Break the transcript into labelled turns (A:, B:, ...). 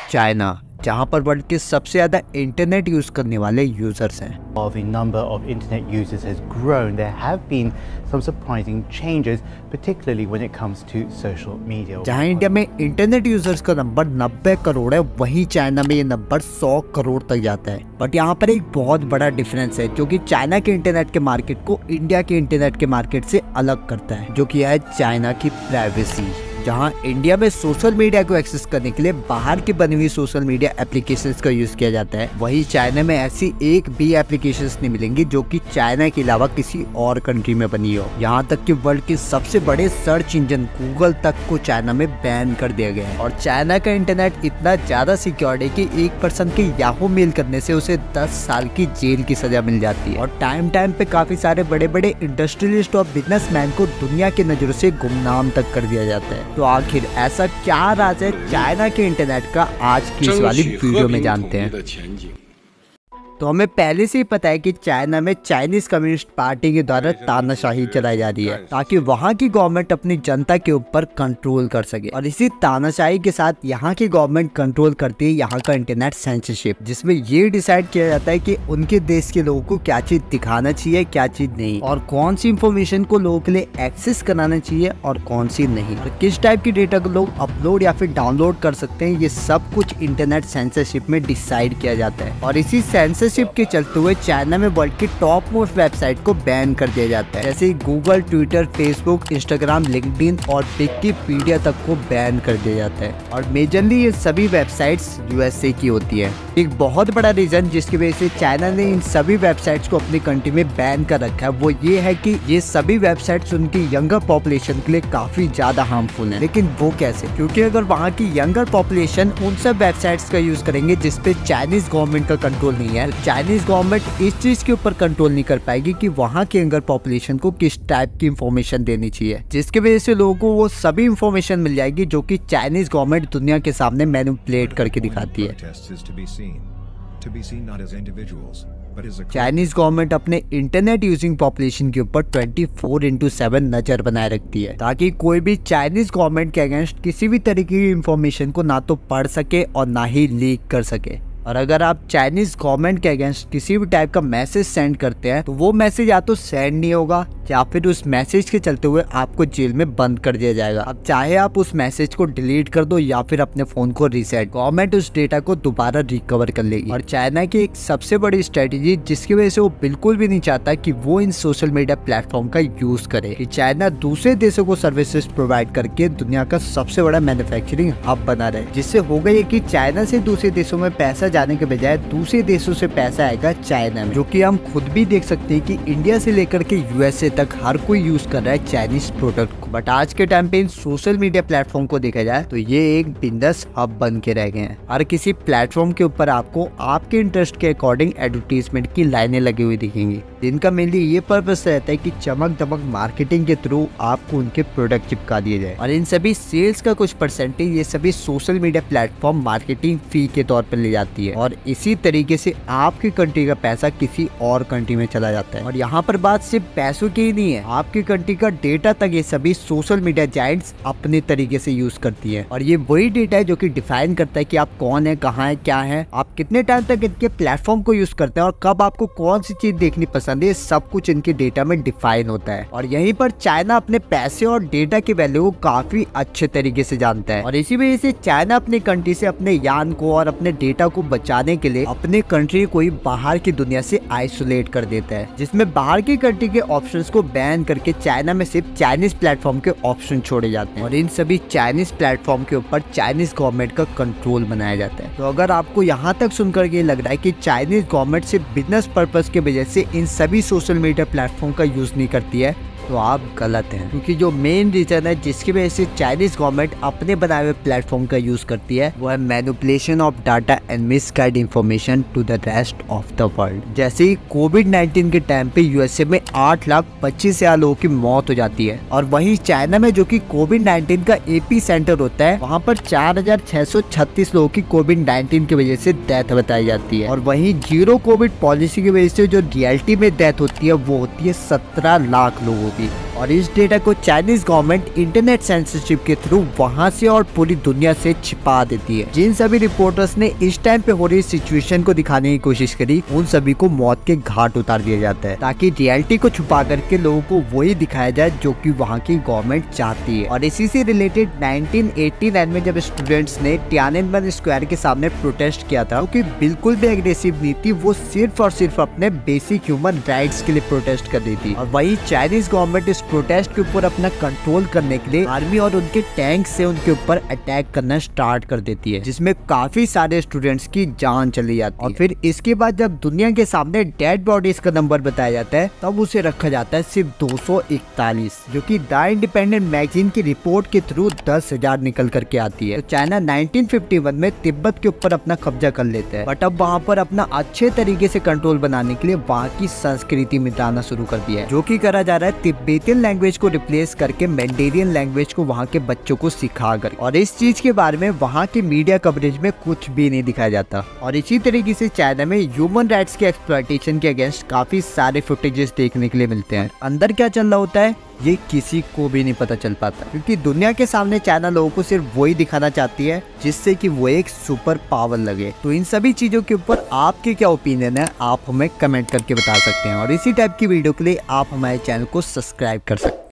A: China, जहां पर world के सबसे ज्यादा इंटरनेट यूज करने वाले यूजर्स हैं।
B: The number of internet users has grown. There have been some surprising changes, particularly when it comes to social media.
A: जहां इंडिया में इंटरनेट यूजर्स का नंबर 90 करोड़ है, वहीं चाइना में ये नंबर 100 करोड़ तक जाता है। बट यहाँ पर एक बहुत बड़ा डिफरेंस है जो कि चाइना के इंटरनेट के मार्केट को इंडिया के इंटरनेट के मार्केट से अलग करता है, जो कि है चाइना की प्राइवेसी। जहां इंडिया में सोशल मीडिया को एक्सेस करने के लिए बाहर की बनी हुई सोशल मीडिया एप्लीकेशंस का यूज किया जाता है, वहीं चाइना में ऐसी एक भी एप्लीकेशंस नहीं मिलेंगी जो कि चाइना के अलावा किसी और कंट्री में बनी हो। यहाँ तक कि वर्ल्ड के सबसे बड़े सर्च इंजन गूगल तक को चाइना में बैन कर दिया गया है। और चाइना का इंटरनेट इतना ज्यादा सिक्योर्ड है कि एक पर्सन के याहू मेल करने से उसे 10 साल की जेल की सजा मिल जाती है। और टाइम पे काफी सारे बड़े बड़े इंडस्ट्रियलिस्ट और बिजनेसमैन को दुनिया की नजरों से गुमनाम तक कर दिया जाता है। तो आखिर ऐसा क्या राज है चाइना के इंटरनेट का, आज की इस वाली वीडियो में जानते हैं। तो हमें पहले से ही पता है कि चाइना में चाइनीज कम्युनिस्ट पार्टी के द्वारा तानाशाही चलाई जा रही है ताकि वहां की गवर्नमेंट अपनी जनता के ऊपर कंट्रोल कर सके। और इसी तानाशाही के साथ यहाँ की गवर्नमेंट कंट्रोल करती है यहाँ का इंटरनेट सेंसरशिप, जिसमें ये डिसाइड किया जाता है कि उनके देश के लोगों को क्या चीज दिखाना चाहिए, क्या चीज नहीं, और कौन सी इंफॉर्मेशन को लोगों के लिए एक्सेस कराना चाहिए और कौन सी नहीं, और किस टाइप की डेटा को लोग अपलोड या फिर डाउनलोड कर सकते हैं। ये सब कुछ इंटरनेट सेंसरशिप में डिसाइड किया जाता है। और इसी सेंसरशिप के चलते हुए चाइना में वर्ल्ड की टॉप मोस्ट वेबसाइट को बैन कर दिया जाता है, जैसे Google, Twitter, Facebook, Instagram, LinkedIn और विकिपीडिया तक को बैन कर दिया जाता है। और मेजरली ये सभी वेबसाइट्स यूएसए की होती है। एक बहुत बड़ा रीजन जिसकी वजह से चाइना ने इन सभी वेबसाइट्स को अपनी कंट्री में बैन कर रखा है वो ये है कि ये सभी वेबसाइट्स उनकी यंगर पॉपुलेशन के लिए काफी ज्यादा हार्मफुल है। लेकिन वो कैसे? क्योंकि अगर वहाँ की यंगर पॉपुलेशन उन सब वेबसाइट्स का यूज करेंगे जिसपे चाइनीज गवर्नमेंट का कंट्रोल नहीं है, चाइनीज गवर्नमेंट इस चीज के ऊपर कंट्रोल नहीं कर पाएगी कि वहाँ के यंगर पॉपुलेशन को किस टाइप की इंफॉर्मेशन देनी चाहिए, जिसकी वजह से लोगों को वो सभी इंफॉर्मेशन मिल जाएगी जो कि चाइनीज गवर्नमेंट दुनिया के सामने मैनिपुलेट करके दिखाती है। चाइनीज गवर्नमेंट अपने इंटरनेट यूजिंग पॉपुलेशन के ऊपर 24/7 नजर बनाए रखती है ताकि कोई भी चाइनीज गवर्नमेंट के अगेंस्ट किसी भी तरीके की इंफॉर्मेशन को ना तो पढ़ सके और ना ही लीक कर सके। और अगर आप चाइनीज गवर्नमेंट के अगेंस्ट किसी भी टाइप का मैसेज सेंड करते हैं तो वो मैसेज या तो सेंड नहीं होगा या फिर उस मैसेज के चलते हुए आपको जेल में बंद कर दिया जाएगा। अब चाहे आप उस मैसेज को डिलीट कर दो या फिर अपने फोन को रीसेट, गवर्नमेंट उस डेटा को दोबारा रिकवर कर लेगी। और चाइना की एक सबसे बड़ी स्ट्रेटेजी जिसकी वजह से वो बिल्कुल भी नहीं चाहता कि वो इन सोशल मीडिया प्लेटफॉर्म का यूज करे कि चाइना दूसरे देशों को सर्विसेज प्रोवाइड करके दुनिया का सबसे बड़ा मैन्युफैक्चरिंग हब बना रहे, जिससे हो गई कि चाइना से दूसरे देशों में पैसा जाने के बजाय दूसरे देशों से पैसा आएगा चाइना में, जो कि हम खुद भी देख सकते हैं कि इंडिया से लेकर के यूएसए तक हर कोई यूज कर रहा है चाइनीज प्रोडक्ट को। बट आज के टाइम पे इन सोशल मीडिया प्लेटफॉर्म को देखा जाए तो ये एक बिंदास हब बन के रह गए हैं। हर किसी प्लेटफॉर्म के ऊपर आपको आपके इंटरेस्ट के अकॉर्डिंग एडवर्टीजमेंट की लाइनें लगी हुई दिखेंगी, जिनका मेनली ये पर्पस रहता है कि चमक दमक मार्केटिंग के थ्रू आपको उनके प्रोडक्ट चिपका दिए जाए। और इन सभी सेल्स का कुछ परसेंटेज ये सभी social media platform marketing fee के तौर पर ले जाती है और इसी तरीके से आपकी कंट्री का पैसा किसी और कंट्री में चला जाता है। और यहाँ पर बात सिर्फ पैसों की ही नहीं है, आपकी कंट्री का डेटा तक ये सभी सोशल मीडिया जायंट्स अपने तरीके से यूज करती है। और ये वही डेटा है जो कि डिफाइन करता है कि आप कौन है, कहाँ है, क्या है, आप कितने टाइम तक इनके प्लेटफॉर्म को यूज करते हैं और कब आपको कौन सी चीज देखनी पसंद है, सब कुछ इनके डेटा में डिफाइन होता है। और यहीं पर चाइना अपने पैसे और डेटा की वैल्यू को काफी अच्छे तरीके से जानता है। और इसी वजह से चाइना अपनी कंट्री से अपने यान को और अपने डेटा को बचाने के लिए अपने कंट्री को ही बाहर की दुनिया से आइसोलेट कर देता है, जिसमें बाहर की कंट्री के ऑप्शंस को बैन करके चाइना में सिर्फ चाइनीज प्लेटफॉर्म के ऑप्शन छोड़े जाते हैं और इन सभी चाइनीज प्लेटफॉर्म के ऊपर चाइनीज गवर्नमेंट का कंट्रोल बनाया जाता है। तो अगर आपको यहाँ तक सुनकर ये लग रहा है कि चाइनीज गवर्नमेंट सिर्फ बिजनेस पर्पस की वजह से इन सभी सोशल मीडिया प्लेटफॉर्म का यूज नहीं करती है, तो आप गलत हैं। क्योंकि जो मेन रीजन है जिसकी वजह से चाइनीज गवर्नमेंट अपने बनाए हुए प्लेटफॉर्म का यूज करती है वो है manipulation of data and misguide information to the rest of the world. जैसे ही कोविड-19 के टाइम पे यूएसए में 8,25,000 लोगों की मौत हो जाती है और वहीं चाइना में जो कि कोविड-19 का एपी सेंटर होता है वहाँ पर 4,636 लोगों की कोविड-19 की वजह से डेथ बताई जाती है। और वहीं जीरो कोविड पॉलिसी की वजह से जो रियलिटी में डेथ होती है वो होती है 17 लाख लोगों की। और इस डेटा को चाइनीज गवर्नमेंट इंटरनेट सेंसरशिप के थ्रू वहां से और पूरी दुनिया से छिपा देती है। जिन सभी रिपोर्टर्स ने इस टाइम पे हो रही सिचुएशन को दिखाने की कोशिश करी, उन सभी को मौत के घाट उतार दिया जाता है, ताकि रियलिटी को छुपा करके लोगों को वही दिखाया जाए जो कि वहाँ की गवर्नमेंट चाहती है। और इसी से रिलेटेड 1989 में जब स्टूडेंट्स ने तियाननमेन स्क्वायर के सामने प्रोटेस्ट किया था, क्योंकि बिल्कुल भी एग्रेसिव नहीं थी, वो सिर्फ और सिर्फ अपने बेसिक ह्यूमन राइट्स के लिए प्रोटेस्ट कर रही थी। और वही चाइनीज गवर्नमेंट इस प्रोटेस्ट के ऊपर अपना कंट्रोल करने के लिए आर्मी और उनके टैंक से उनके ऊपर अटैक करना स्टार्ट कर देती है, जिसमें काफी सारे स्टूडेंट्स की जान चली जाती है। और फिर इसके बाद जब दुनिया के सामने डेड बॉडीज का नंबर बताया जाता है, तब उसे रखा जाता है सिर्फ 241, जो कि द इंडिपेंडेंट मैगजीन की रिपोर्ट के थ्रू 10,000 निकल करके आती है। तो चाइना 1951 में तिब्बत के ऊपर अपना कब्जा कर लेता है, बट अब वहाँ पर अपना अच्छे तरीके से कंट्रोल बनाने के लिए वहाँ की संस्कृति मिटाना शुरू कर दिया है, जो कि करा जा रहा है तिब्बतियन लैंग्वेज को रिप्लेस करके मैंडेरियन लैंग्वेज को वहाँ के बच्चों को सिखा कर। और इस चीज के बारे में वहाँ के मीडिया कवरेज में कुछ भी नहीं दिखाया जाता। और इसी तरीके से चाइना में ह्यूमन राइट्स के एक्सप्लॉयटेशन के अगेंस्ट काफी सारे फुटेजेस देखने के लिए मिलते हैं। अंदर क्या चल रहा होता है ये किसी को भी नहीं पता चल पाता, क्योंकि दुनिया के सामने चाइना लोगों को सिर्फ वही दिखाना चाहती है जिससे कि वो एक सुपर पावर लगे। तो इन सभी चीजों के ऊपर आपके क्या ओपिनियन है, आप हमें कमेंट करके बता सकते हैं। और इसी टाइप की वीडियो के लिए आप हमारे चैनल को सब्सक्राइब कर सकते हैं।